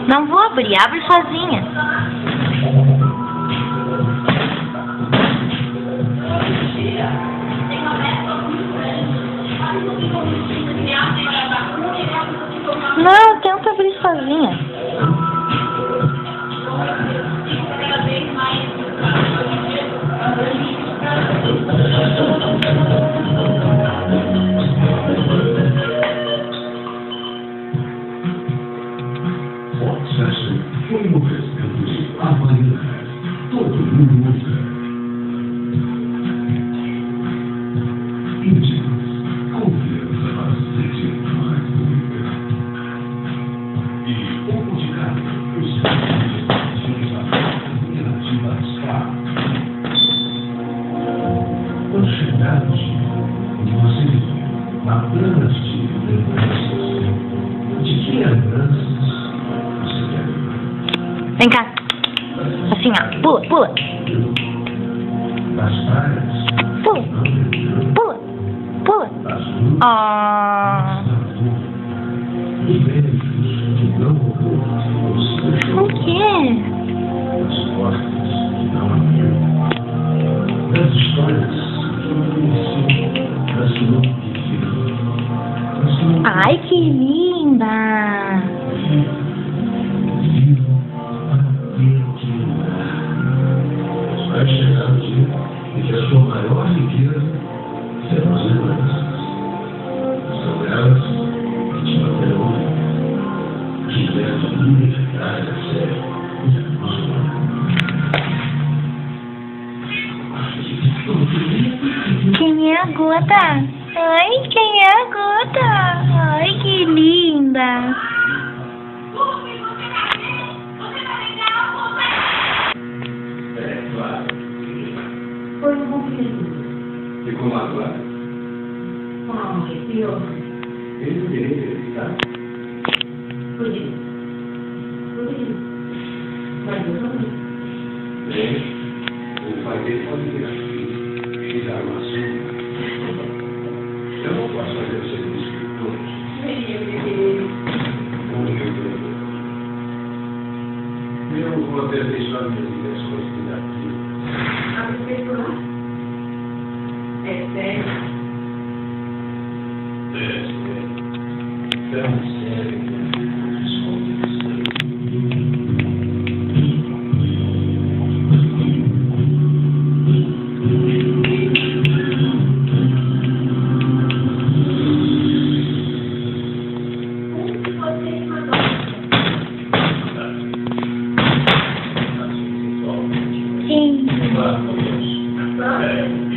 Não vou abrir, abre sozinha. Não, tenta abrir sozinha. Foi um oferecimento de Havaianas. Todo mundo usa. Íntimos, confiança para se sentir mais bonita. E o Boticário, os serviços da cooperativa Spa. Quando chegarmos, você na plana de lembranças. De que lembranças? Vem cá. Assim, ó. Pula, pula. Pula. Pula. Pula. Oh. O quê? Ai, que linda. Vai chegar o dia em que a sua maior riqueza serão as lembranças. São elas que te manterão que levam liberdade a sério e a Quem é a Gota? Ai, quem é a Gota? Ai, que linda. Foi um bom filho. Ficou magoado? Não, arrepiou. Ele não queria acreditar. Por isso. Mas eu também. O pai dele pode virar filho e dar uma surra. Eu não posso fazer o serviço de todos. Eu vou até deixar minhas responsabilidades. A prefeitura? É sério? É tão sério que Sim. Claro,